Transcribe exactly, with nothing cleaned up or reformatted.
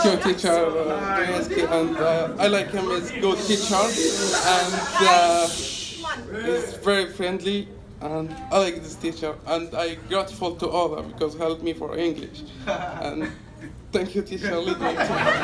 thank you, teacher uh, Dostoevsky, and uh, I like him as good teacher, and uh, he's very friendly, and I like this teacher, and I grateful to Allah because helped me for English, and thank you, teacher Lydia.